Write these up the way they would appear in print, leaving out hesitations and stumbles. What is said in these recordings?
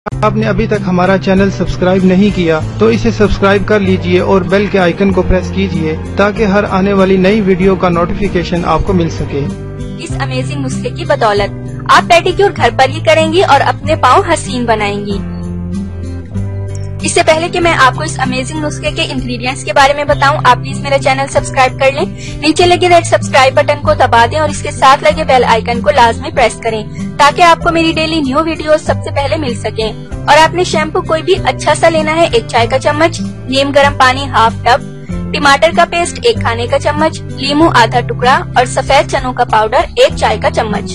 आपने अभी तक हमारा चैनल सब्सक्राइब नहीं किया तो इसे सब्सक्राइब कर लीजिए और बेल के आइकन को प्रेस कीजिए ताकि हर आने वाली नई वीडियो का नोटिफिकेशन आपको मिल सके। इस अमेजिंग नुस्खे की बदौलत आप पेडिक्योर घर पर ही करेंगी और अपने पाँव हसीन बनाएंगी। इससे पहले कि मैं आपको इस अमेजिंग नुस्खे के इंग्रेडिएंट्स के बारे में बताऊं, आप प्लीज मेरा चैनल सब्सक्राइब कर लें। नीचे लगे रेड सब्सक्राइब बटन को दबा दें और इसके साथ लगे बेल आइकन को लाजमी प्रेस करें ताकि आपको मेरी डेली न्यू वीडियोस सबसे पहले मिल सके। और आपने शैम्पू कोई भी अच्छा सा लेना है, 1 चाय का चम्मच, नीम गर्म पानी हाफ टब, टमाटर का पेस्ट 1 खाने का चम्मच, लीमू आधा टुकड़ा और सफेद चनों का पाउडर 1 चाय का चम्मच।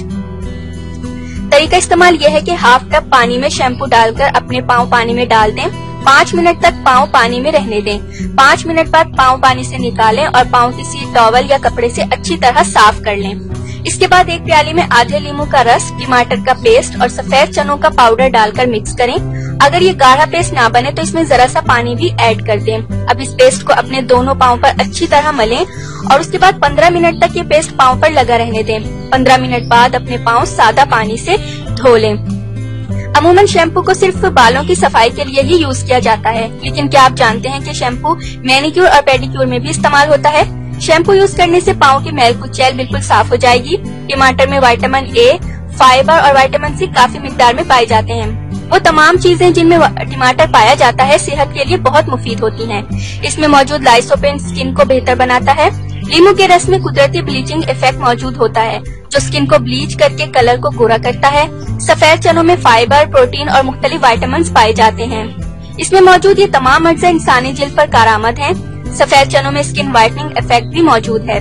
तरीका इस्तेमाल यह है कि हाफ टब पानी में शैम्पू डालकर अपने पाँव पानी में डाल दें। 5 मिनट तक पाँव पानी में रहने दें। 5 मिनट बाद पाँव पानी से निकालें और पाँव किसी टॉवल या कपड़े से अच्छी तरह साफ कर लें। इसके बाद एक प्याली में आधे लीमू का रस, टमाटर का पेस्ट और सफेद चनों का पाउडर डालकर मिक्स करें। अगर ये गाढ़ा पेस्ट ना बने तो इसमें जरा सा पानी भी ऐड कर दें। अब इस पेस्ट को अपने दोनों पाँव पर अच्छी तरह मलें और उसके बाद 15 मिनट तक ये पेस्ट पाँव पर लगा रहने दें। 15 मिनट बाद अपने पाँव सादा पानी से धो लें। अमूमन शैम्पू को सिर्फ बालों की सफाई के लिए ही यूज किया जाता है, लेकिन क्या आप जानते हैं कि शैम्पू मैनिक्योर और पेडिक्योर में भी इस्तेमाल होता है। शैम्पू यूज करने से पाँव की मैल कुचैल बिल्कुल साफ हो जाएगी। टमाटर में विटामिन ए, फाइबर और विटामिन सी काफी मिकदार में पाए जाते हैं। वो तमाम चीजें जिनमें टमाटर पाया जाता है सेहत के लिए बहुत मुफीद होती हैं। इसमें मौजूद लाइसोपेन स्किन को बेहतर बनाता है। लीमू के रस में कुदरती ब्लीचिंग इफेक्ट मौजूद होता है जो स्किन को ब्लीच करके कलर को गोरा करता है। सफेद चनों में फाइबर, प्रोटीन और मुख्तलिफ विटामिन पाए जाते हैं। इसमें मौजूद ये तमाम अज्जा इंसानी जिल्द पर कारआमद हैं। सफेद चनों में स्किन वाइटनिंग इफेक्ट भी मौजूद है।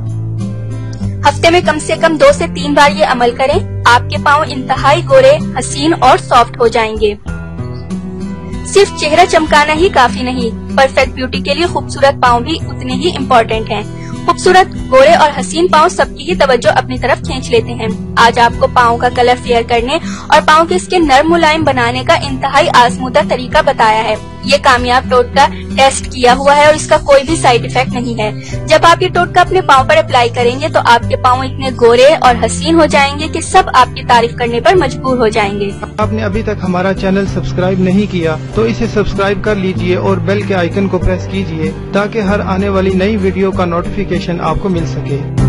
हफ्ते में कम से कम 2 से 3 बार ये अमल करें। आपके पाँव इंतहाई गोरे, हसीन और सॉफ्ट हो जाएंगे। सिर्फ चेहरा चमकाना ही काफी नहीं, परफेक्ट ब्यूटी के लिए खूबसूरत पाँव भी उतने ही इम्पोर्टेंट हैं। खूबसूरत, गोरे और हसीन पाँव सबकी ही तवज्जो अपनी तरफ खींच लेते हैं। आज आपको पाँव का कलर फेयर करने और पाँव की स्किन नर्म मुलायम बनाने का इंतहाई आजमूदा तरीका बताया है। ये कामयाब टोटका टेस्ट किया हुआ है और इसका कोई भी साइड इफेक्ट नहीं है। जब आप ये टोटका अपने पाँव पर अप्लाई करेंगे तो आपके पाँव इतने गोरे और हसीन हो जाएंगे कि सब आपकी तारीफ करने पर मजबूर हो जाएंगे। आपने अभी तक हमारा चैनल सब्सक्राइब नहीं किया तो इसे सब्सक्राइब कर लीजिए और बेल के आइकन को प्रेस कीजिए ताकि हर आने वाली नई वीडियो का नोटिफिकेशन आपको मिल सके।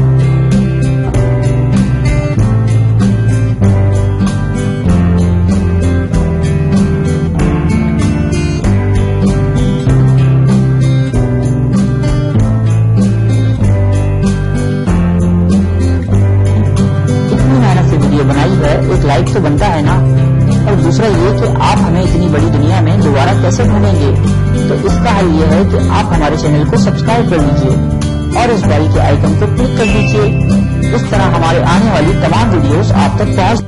बनाई है, एक लाइक तो बनता है ना। और दूसरा ये कि आप हमें इतनी बड़ी दुनिया में दोबारा कैसे ढूंढेंगे, तो इसका हल ये है कि आप हमारे चैनल को सब्सक्राइब कर लीजिए और इस बेल के आइकन को क्लिक कर दीजिए। इस तरह हमारे आने वाली तमाम वीडियोस आप तक पहुंच।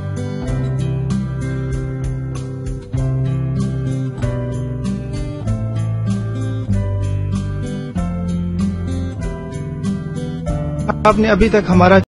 आपने अभी तक हमारा